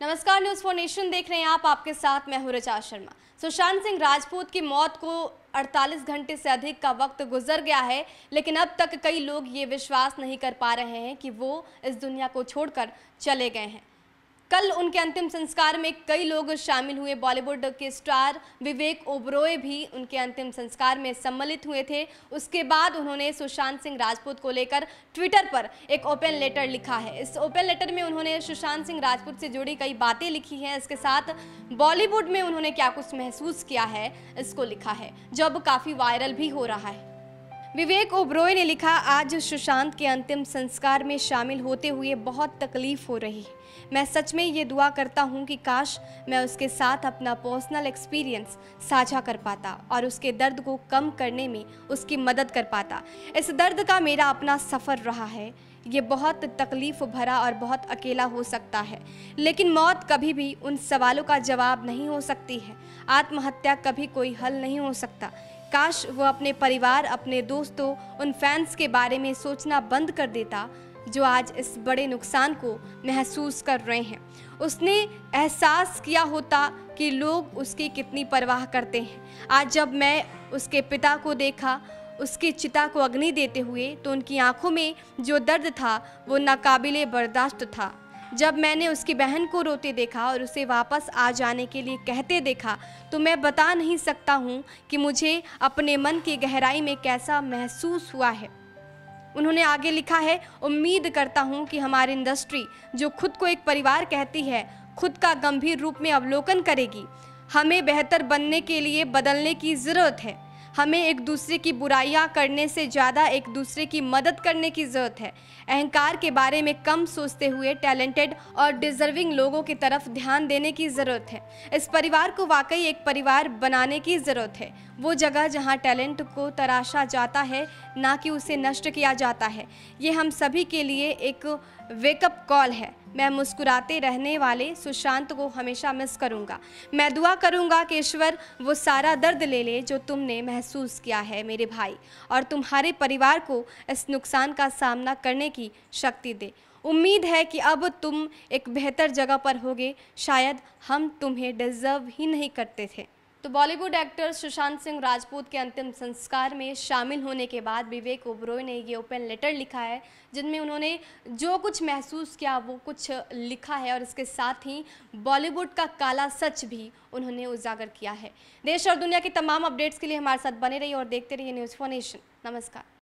नमस्कार, news for nation देख रहे हैं आप। आपके साथ मैं हूं ऋचा शर्मा। सुशांत सिंह राजपूत की मौत को 48 घंटे से अधिक का वक्त गुजर गया है, लेकिन अब तक कई लोग ये विश्वास नहीं कर पा रहे हैं कि वो इस दुनिया को छोड़कर चले गए हैं। कल उनके अंतिम संस्कार में कई लोग शामिल हुए। बॉलीवुड के स्टार विवेक ओबरॉय भी उनके अंतिम संस्कार में सम्मिलित हुए थे। उसके बाद उन्होंने सुशांत सिंह राजपूत को लेकर ट्विटर पर एक ओपन लेटर लिखा है। इस ओपन लेटर में उन्होंने सुशांत सिंह राजपूत से जुड़ी कई बातें लिखी हैं। इसके साथ बॉलीवुड में उन्होंने क्या कुछ महसूस किया है, इसको लिखा है, जो अब काफ़ी वायरल भी हो रहा है। विवेक ओबरॉय ने लिखा, आज सुशांत के अंतिम संस्कार में शामिल होते हुए बहुत तकलीफ हो रही है। मैं सच में ये दुआ करता हूँ कि काश मैं उसके साथ अपना पर्सनल एक्सपीरियंस साझा कर पाता और उसके दर्द को कम करने में उसकी मदद कर पाता। इस दर्द का मेरा अपना सफ़र रहा है। ये बहुत तकलीफ भरा और बहुत अकेला हो सकता है, लेकिन मौत कभी भी उन सवालों का जवाब नहीं हो सकती है। आत्महत्या कभी कोई हल नहीं हो सकता। काश वो अपने परिवार, अपने दोस्तों, उन फैंस के बारे में सोचना बंद कर देता जो आज इस बड़े नुकसान को महसूस कर रहे हैं। उसने एहसास किया होता कि लोग उसकी कितनी परवाह करते हैं। आज जब मैं उसके पिता को देखा, उसकी चिता को अग्नि देते हुए, तो उनकी आंखों में जो दर्द था वो नाकाबिले बर्दाश्त था। जब मैंने उसकी बहन को रोते देखा और उसे वापस आ जाने के लिए कहते देखा, तो मैं बता नहीं सकता हूँ कि मुझे अपने मन की गहराई में कैसा महसूस हुआ है। उन्होंने आगे लिखा है, उम्मीद करता हूँ कि हमारी इंडस्ट्री, जो खुद को एक परिवार कहती है, खुद का गंभीर रूप में अवलोकन करेगी। हमें बेहतर बनने के लिए बदलने की ज़रूरत है। हमें एक दूसरे की बुराइयां करने से ज़्यादा एक दूसरे की मदद करने की ज़रूरत है। अहंकार के बारे में कम सोचते हुए टैलेंटेड और डिजर्विंग लोगों की तरफ ध्यान देने की ज़रूरत है। इस परिवार को वाकई एक परिवार बनाने की ज़रूरत है, वो जगह जहां टैलेंट को तराशा जाता है, ना कि उसे नष्ट किया जाता है। ये हम सभी के लिए एक वेकअप कॉल है। मैं मुस्कुराते रहने वाले सुशांत को हमेशा मिस करूंगा। मैं दुआ करूंगा कि ईश्वर वो सारा दर्द ले ले जो तुमने महसूस किया है मेरे भाई, और तुम्हारे परिवार को इस नुकसान का सामना करने की शक्ति दे। उम्मीद है कि अब तुम एक बेहतर जगह पर होगे। शायद हम तुम्हें डिजर्व ही नहीं करते थे। तो बॉलीवुड एक्टर सुशांत सिंह राजपूत के अंतिम संस्कार में शामिल होने के बाद विवेक ओबरॉय ने ये ओपन लेटर लिखा है, जिनमें उन्होंने जो कुछ महसूस किया वो कुछ लिखा है, और इसके साथ ही बॉलीवुड का काला सच भी उन्होंने उजागर किया है। देश और दुनिया की तमाम अपडेट्स के लिए हमारे साथ बने रहिए और देखते रहिए न्यूज़ फॉर नेशन। नमस्कार।